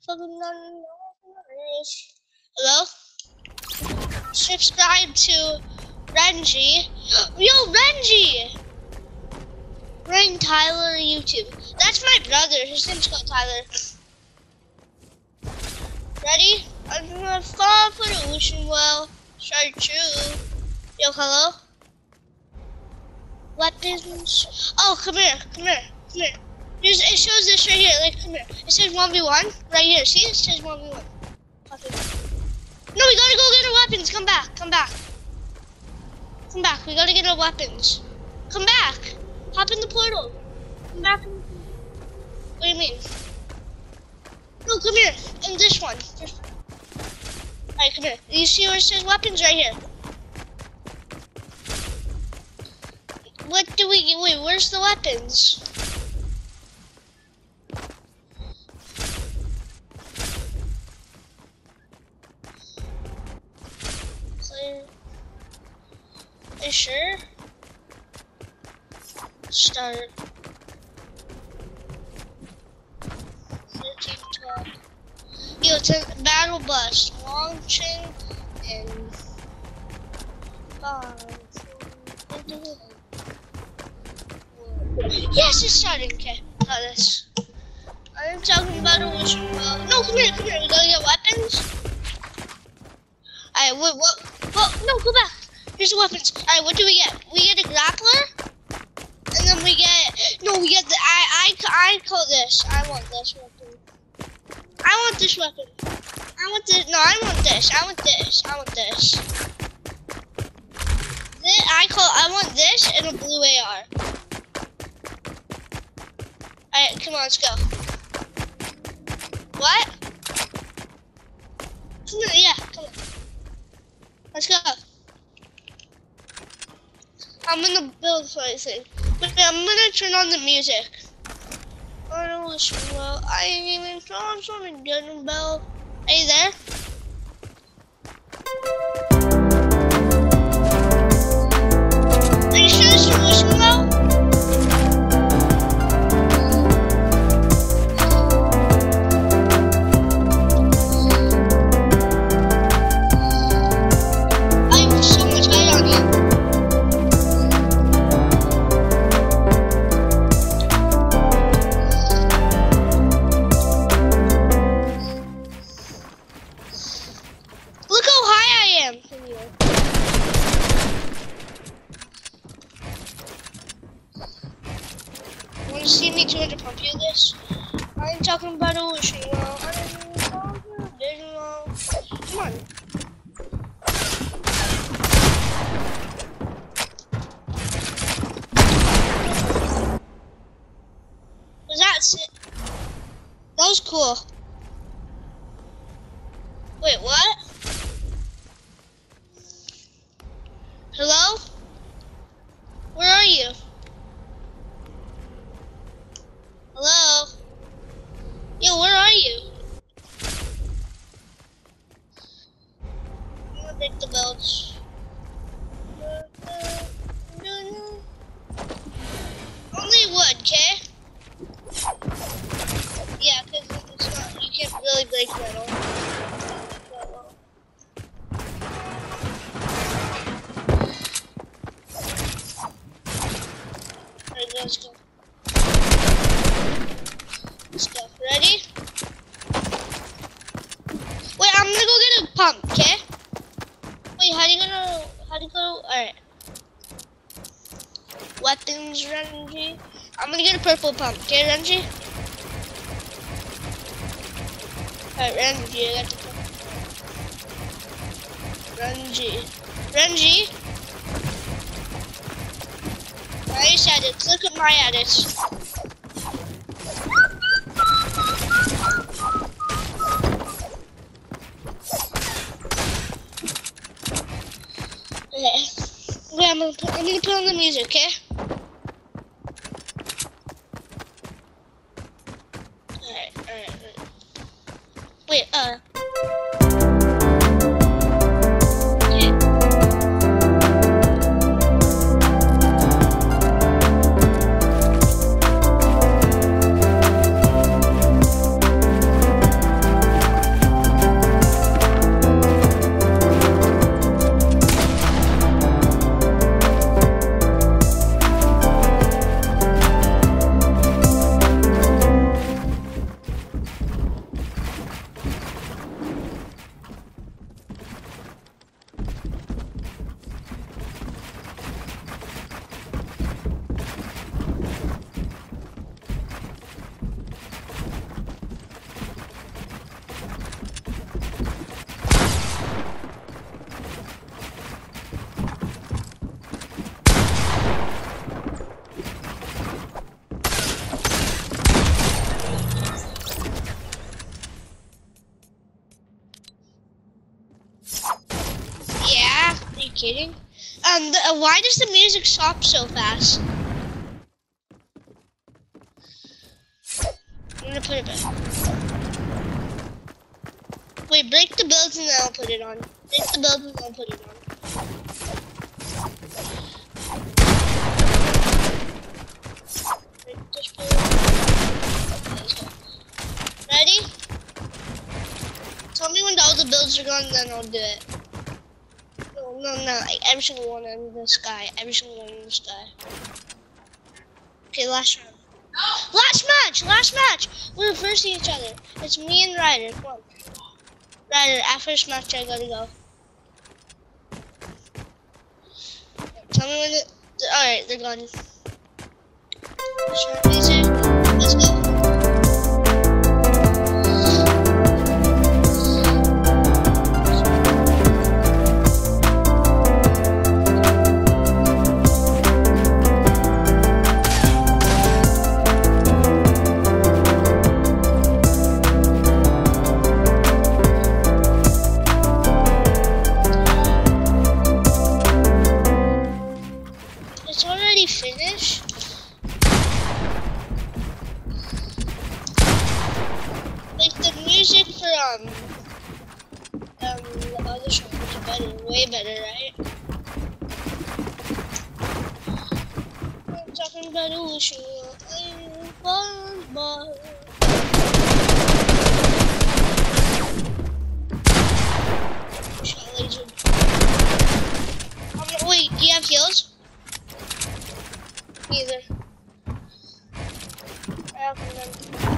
Fucking hello? Subscribe to Renji. Yo, Renji! Ring Tyler YouTube. That's my brother. His name's called Tyler. Ready? I'm gonna fall for the ocean well. True. Yo, hello? Weapons. Oh, come here. It shows this right here. Like, come here. It says 1v1 right here. See? It says 1v1. Okay. No, we gotta go get our weapons. Come back. We gotta get our weapons. Come back. Hop in the portal. Come back. What do you mean? No, come here. In this one. Alright, come here. You see where it says weapons right here? What do we get? Wait, where's the weapons? Are you sure? Start. 13, 12. Yo, it's a battle bus. Launching in 5, 4, 3, 2, 1. Yes, it's starting. Okay, got this. I'm talking about a wishing well. No, come here. We gotta get weapons. Alright, what? No, go back. Here's the weapons. Alright, what do we get? We get a grappler, and then we get the. I call this. I want this weapon. I want this weapon. I want this. No, I want this. I want this. I want this and a blue AR. Alright, come on, let's go. What? Come on, yeah, come on. Let's go. I'm gonna build something. But I'm gonna turn on the music. I don't listen well. I ain't even throwing something good bell. Are you there? Are you sure this is listening well? See me 200 pump you this? I'm talking about ocean well. I don't even talk about vision well. Come on. Was that it? That was cool. Wait, what? Hello? Where are you? Hello? Yo, where are you? I'm gonna break the belts. Only wood, okay? Yeah, because it's not, you can't really break metal. Alright, let's go. Let's go. Ready? Wait, I'm gonna go get a pump, okay? Wait, how do you go? Alright. Weapons, Renji. I'm gonna get a purple pump, okay, Renji? Alright, Renji, I got the pump. Renji? Nice edits. Look at my edits. Okay. Wait, I'm gonna put on the music, okay? Alright. Wait, kidding? Why does the music stop so fast? I'm gonna put it back. Wait, break the builds and then I'll put it on. Break the builds and then I'll put it on. Break this build. Okay, let's go. Ready? Tell me when all the builds are gone, then I'll do it. No, like every single one in the sky. Every single one in the sky. Okay, last round. Last match! We're versing each other. It's me and Ryder. Come on. Ryder, after this match, I gotta go. Tell me when alright, they're gone. Let's go. Finish. Like the music for the other song is better, way better, right? I'm talking about Ocean. Wait, do you have heals? Neither. I have none.